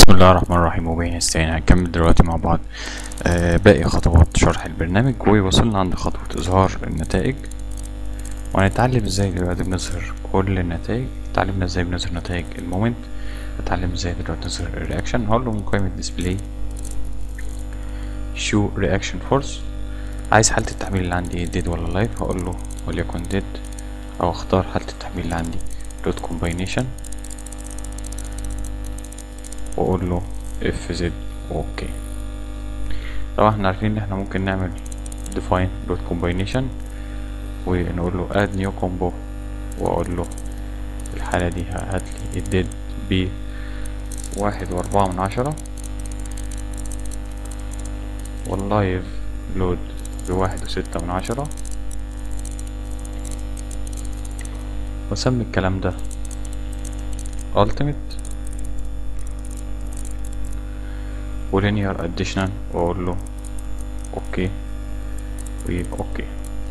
بسم الله الرحمن الرحيم. وبين نستعين هنكمل دلوقتي مع بعض باقي خطوات شرح البرنامج، ووصلنا عند خطوة إظهار النتائج، وهنتعلم ازاي دلوقتي بنظهر كل النتائج. اتعلمنا ازاي بنظهر نتائج المومنت، اتعلم ازاي دلوقتي نظهر الرياكشن. هقول له من قائمة ديسبلاي شو رياكشن فورس، عايز حالة التحميل اللي عندي ديد ولا لايف، هقول له وليكن ديد، او اختار حالة التحميل اللي عندي دوت كومباينيشن واقول له اف زد اوكي. طبعا احنا عارفين ان احنا ممكن نعمل define dot combination ونقول له add new combo، واقول له في الحالة دي هاتلي الديد ب 1.4 واللايف لود ب1.6، واسمي الكلام ده ultimate ولينير addition واقول له اوكي اوكي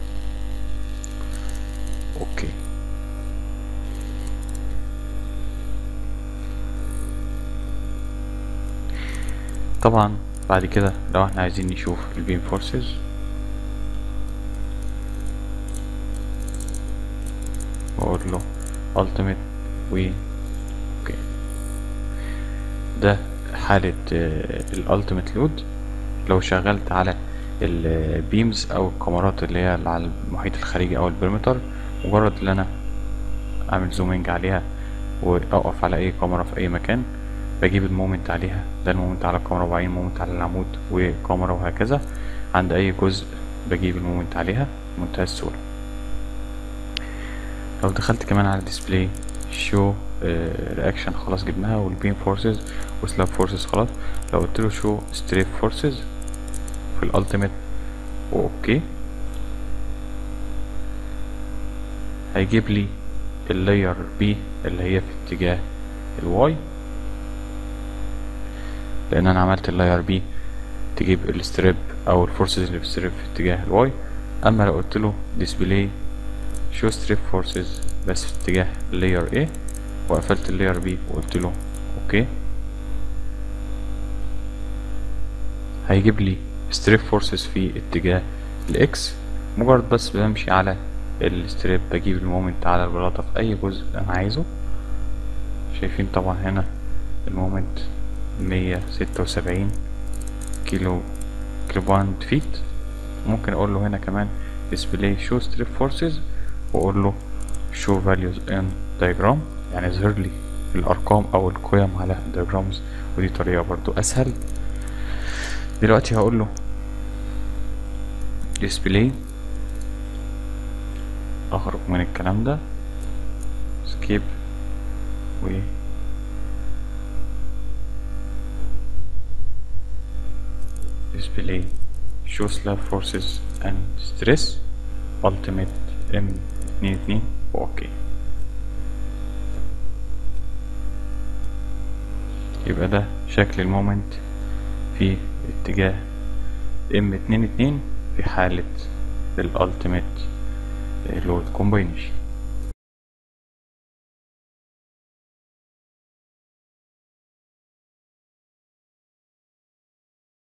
اوكي. طبعا بعد كده لو احنا عايزين نشوف البيم فورسز واقول له ultimate اوكي. ده حالة الالتيميت لود لو شغلت على البيمز او الكاميرات اللي هي على المحيط الخارجي او البريمتر، مجرد ان انا اعمل زومينج عليها واوقف على اي كاميرا في اي مكان بجيب المومنت عليها، ده المومنت على الكاميرا، وبعدين مومنت على العمود وكاميرا، وهكذا عند اي جزء بجيب المومنت عليها بمنتهى السهولة. لو دخلت كمان على ديسبلاي شو رياكشن خلاص جبناها، والبيم فورسز وسلاب فورسز خلاص. لو قلت له شو ستريب فورسز في الالتيميت واوكي، هيجيب لي اللاير بي اللي هي في اتجاه الواي، لان انا عملت اللاير بي تجيب الستريب او الفورسز اللي في الستريب في اتجاه الواي. اما لو قلت له ديسبلاي شو ستريب فورسز بس في اتجاه اللاير A وقفلت اللاير B وقلت له اوكي، هيجيب لي ستريب فورسز في اتجاه الاكس. مجرد بس بمشي على الستريب بجيب المومنت على البلاطة في اي جزء انا عايزه. شايفين طبعا هنا المومنت 176 كيلو باوند فيت. ممكن اقول له هنا كمان display show strip forces واقول له show values in diagram، يعني يظهر لي الارقام او القيم على diagrams، ودي طريقة برضو اسهل. دلوقتي هقول له display، اخرج من الكلام ده skip و display show slab forces and stress ultimate M22 اوكي. يبقى ده شكل المومنت في اتجاه M22 في حالة الالتيميت لود كومباينيشن.